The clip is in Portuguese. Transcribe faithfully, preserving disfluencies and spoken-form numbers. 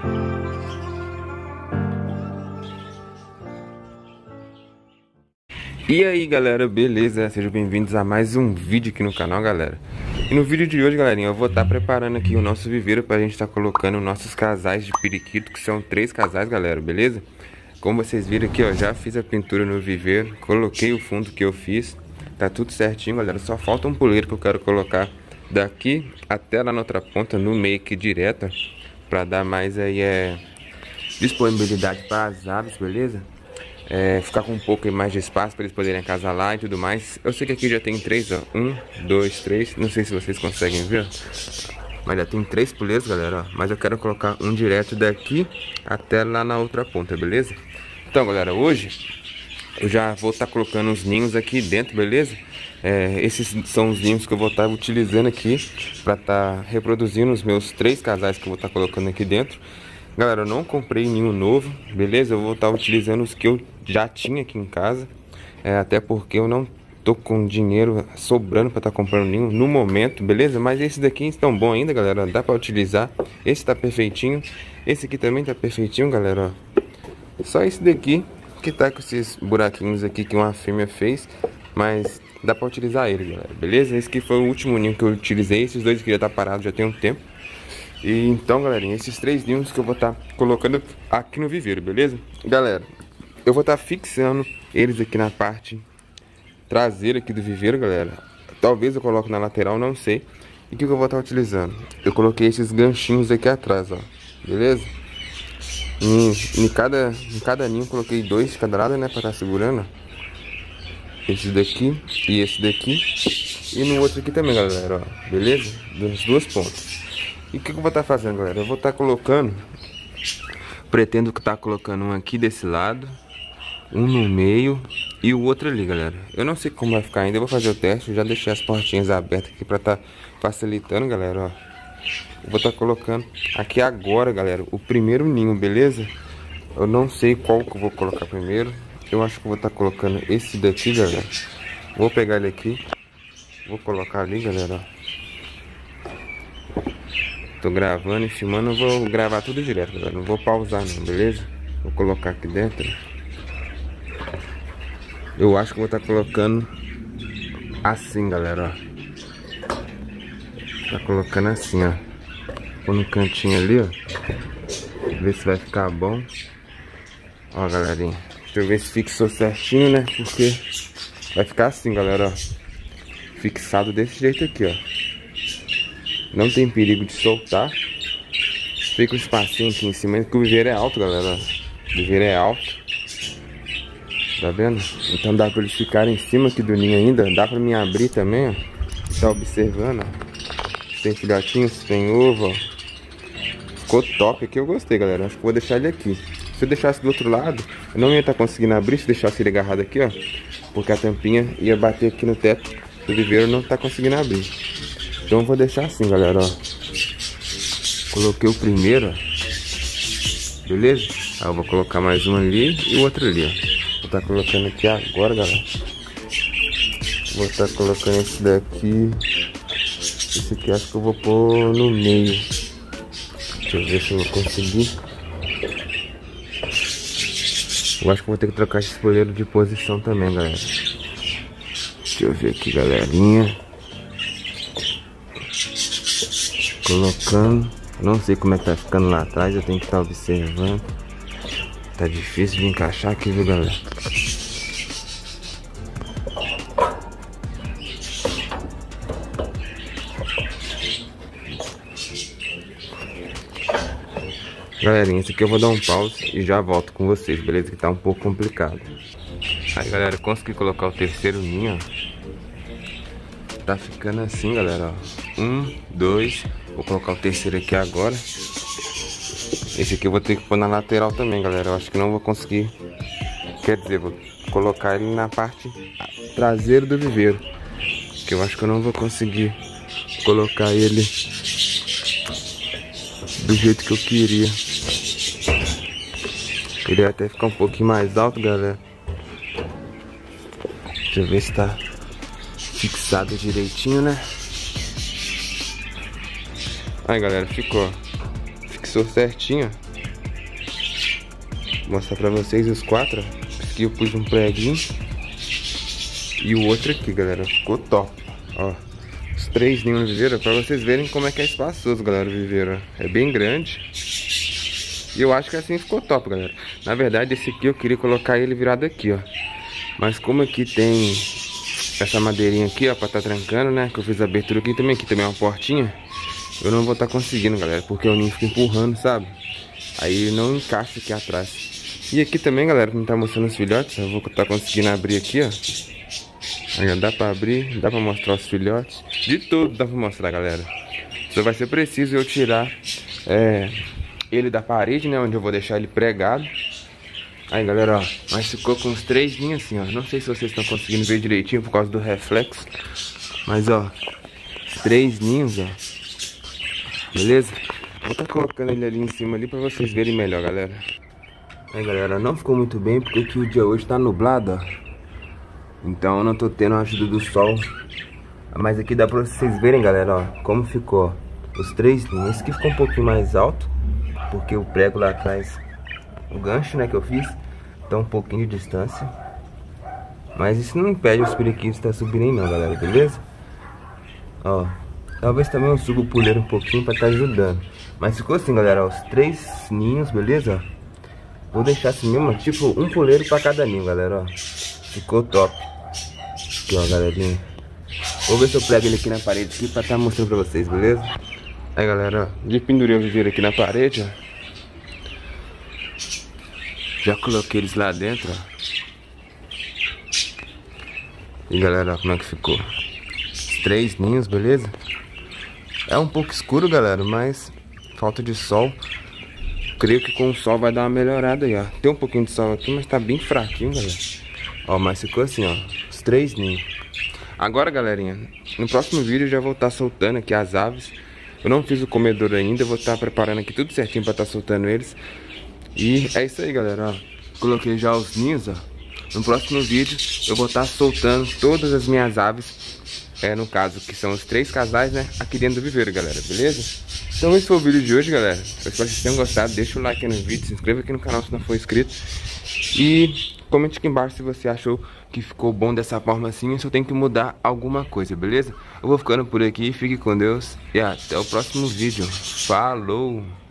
E aí galera, beleza? Sejam bem-vindos a mais um vídeo aqui no canal, galera. E no vídeo de hoje, galerinha, eu vou estar tá preparando aqui o nosso viveiro pra gente estar tá colocando nossos casais de periquito, que são três casais, galera, beleza? Como vocês viram aqui, ó, já fiz a pintura no viveiro, coloquei o fundo que eu fiz, tá tudo certinho, galera. Só falta um puleiro que eu quero colocar daqui até lá na outra ponta, no meio aqui direta, pra dar mais aí é disponibilidade para as aves, beleza? É, ficar com um pouco mais de espaço para eles poderem acasalar e tudo mais. Eu sei que aqui já tem três, ó. Um, dois, três. Não sei se vocês conseguem ver, mas já tem três puleiros, galera, ó. Mas eu quero colocar um direto daqui até lá na outra ponta, beleza? Então, galera, hoje eu já vou estar tá colocando os ninhos aqui dentro, beleza? É, esses são os ninhos que eu vou estar tá utilizando aqui para estar tá reproduzindo os meus três casais que eu vou estar tá colocando aqui dentro. Galera, eu não comprei nenhum novo, beleza? Eu vou estar tá utilizando os que eu já tinha aqui em casa, é, até porque eu não tô com dinheiro sobrando para estar tá comprando nenhum no momento, beleza? Mas esses daqui estão bons ainda, galera, dá para utilizar. Esse tá perfeitinho, esse aqui também tá perfeitinho, galera, ó. Só esse daqui que tá com esses buraquinhos aqui que uma fêmea fez, mas dá para utilizar ele, galera, beleza? Esse aqui foi o último ninho que eu utilizei, esses dois aqui já tá parado já tem um tempo. E então, galerinha, esses três ninhos que eu vou estar tá colocando aqui no viveiro, beleza? Galera, eu vou estar tá fixando eles aqui na parte traseira aqui do viveiro, galera. Talvez eu coloque na lateral, não sei. E o que, que eu vou estar tá utilizando? Eu coloquei esses ganchinhos aqui atrás, ó. Beleza? Em, em, cada, em cada ninho eu coloquei dois de cada lado, né? Pra estar tá segurando. Esse daqui e esse daqui. E no outro aqui também, galera, ó. Beleza? Das duas pontas. E o que, que eu vou estar tá fazendo, galera? Eu vou estar tá colocando... Pretendo estar tá colocando um aqui desse lado, um no meio e o outro ali, galera. Eu não sei como vai ficar ainda, eu vou fazer o teste. Eu já deixei as portinhas abertas aqui pra estar tá facilitando, galera, ó. Eu vou estar tá colocando aqui agora, galera, o primeiro ninho, beleza? Eu não sei qual que eu vou colocar primeiro. Eu acho que eu vou estar tá colocando esse daqui, galera. Vou pegar ele aqui, vou colocar ali, galera, ó. Tô gravando e filmando, eu vou gravar tudo direto, galera. Não vou pausar não, beleza? Vou colocar aqui dentro. Eu acho que vou estar tá colocando assim, galera, ó. Tá colocando assim, ó. Vou no cantinho ali, ó. Ver se vai ficar bom. Ó, galerinha. Deixa eu ver se fixou certinho, né? Porque vai ficar assim, galera, ó. Fixado desse jeito aqui, ó. Não tem perigo de soltar. Fica um espacinho aqui em cima, porque o viveiro é alto, galera. O viveiro é alto. Tá vendo? Então dá pra eles ficarem em cima aqui do ninho ainda. Dá pra mim abrir também, ó. Tá observando, ó. Tem filhotinhos, tem ovo, ó. Ficou top aqui, eu gostei, galera. Acho que vou deixar ele aqui. Se eu deixasse do outro lado, eu não ia estar conseguindo abrir se deixasse ele agarrado aqui, ó. Porque a tampinha ia bater aqui no teto do viveiro, não tá conseguindo abrir. Então eu vou deixar assim, galera, ó. Coloquei o primeiro, ó. Beleza? Aí eu vou colocar mais um ali e o outro ali, ó. Vou estar tá colocando aqui agora, galera. Vou estar tá colocando esse daqui. Esse aqui acho que eu vou pôr no meio. Deixa eu ver se eu vou conseguir. Eu acho que vou ter que trocar esse spoiler de posição também, galera. Deixa eu ver aqui, galerinha. Colocando, não sei como é que tá ficando lá atrás, eu tenho que estar tá observando. Tá difícil de encaixar aqui, viu, galera? Galerinha, esse aqui eu vou dar um pause e já volto com vocês, beleza? Que tá um pouco complicado. Aí, galera, consegui colocar o terceiro ninho, ó. Tá ficando assim, galera, ó. Um, dois. Vou colocar o terceiro aqui agora. Esse aqui eu vou ter que pôr na lateral também, galera. Eu acho que não vou conseguir. Quer dizer, vou colocar ele na parte traseira do viveiro. Que eu acho que eu não vou conseguir colocar ele do jeito que eu queria. Ele vai até ficar um pouquinho mais alto, galera. Deixa eu ver se tá fixado direitinho, né? Aí, galera, ficou. Fixou certinho. Vou mostrar pra vocês os quatro, ó. Esse aqui eu pus um preguinho. E o outro aqui, galera, ficou top. Ó, os três ninhos no viveiro, pra vocês verem como é que é espaçoso, galera, o viveiro. É bem grande. E eu acho que assim ficou top, galera. Na verdade, esse aqui eu queria colocar ele virado aqui, ó. Mas como aqui tem essa madeirinha aqui, ó, pra tá trancando, né? Que eu fiz a abertura aqui também, aqui também é uma portinha. Eu não vou estar tá conseguindo, galera, porque o ninho fica empurrando, sabe? Aí ele não encaixa aqui atrás. E aqui também, galera, não tá mostrando os filhotes. Eu vou estar tá conseguindo abrir aqui, ó. Aí dá pra abrir, dá pra mostrar os filhotes. De tudo dá pra mostrar, galera. Só vai ser preciso eu tirar é, ele da parede, né? Onde eu vou deixar ele pregado. Aí, galera, ó. Mas ficou com os três ninhos assim, ó. Não sei se vocês estão conseguindo ver direitinho por causa do reflexo. Mas, ó. Os três ninhos, ó. Beleza? Vou estar colocando ele ali em cima ali pra vocês verem melhor, galera. Aí, galera, não ficou muito bem porque aqui o dia hoje tá nublado, ó. Então eu não tô tendo a ajuda do sol. Mas aqui dá pra vocês verem, galera, ó, como ficou, ó, os três ninhos. Esse aqui ficou um pouquinho mais alto, porque o prego lá atrás, o gancho, né, que eu fiz, tá um pouquinho de distância. Mas isso não impede os periquitos de estar subindo aí não, galera, beleza? Ó, talvez também eu suba o puleiro um pouquinho pra estar ajudando. Mas ficou assim, galera, ó, os três ninhos, beleza? Vou deixar assim mesmo, tipo um puleiro pra cada ninho, galera, ó. Ficou top. Aqui, ó, galerinha. Vou ver se eu prego ele aqui na parede aqui pra estar mostrando pra vocês, beleza? Aí, galera, ó, de pendurei o viveiro aqui na parede, ó. Já coloquei eles lá dentro, ó. E, galera, ó, como é que ficou? Os três ninhos, beleza? É um pouco escuro, galera, mas falta de sol. Creio que com o sol vai dar uma melhorada aí, ó. Tem um pouquinho de sol aqui, mas tá bem fraquinho, galera. Ó, mas ficou assim, ó, os três ninhos. Agora, galerinha, no próximo vídeo eu já vou estar soltando aqui as aves. Eu não fiz o comedor ainda, eu vou estar preparando aqui tudo certinho pra estar soltando eles. E é isso aí, galera, ó. Coloquei já os ninhos, ó. No próximo vídeo eu vou estar soltando todas as minhas aves. É, no caso, que são os três casais, né, aqui dentro do viveiro, galera, beleza? Então esse foi o vídeo de hoje, galera. Eu espero que vocês tenham gostado. Deixa o like aí no vídeo, se inscreva aqui no canal se não for inscrito. E comente aqui embaixo se você achou que ficou bom dessa forma assim ou se eu tenho que mudar alguma coisa, beleza? Eu vou ficando por aqui, fique com Deus e até o próximo vídeo. Falou!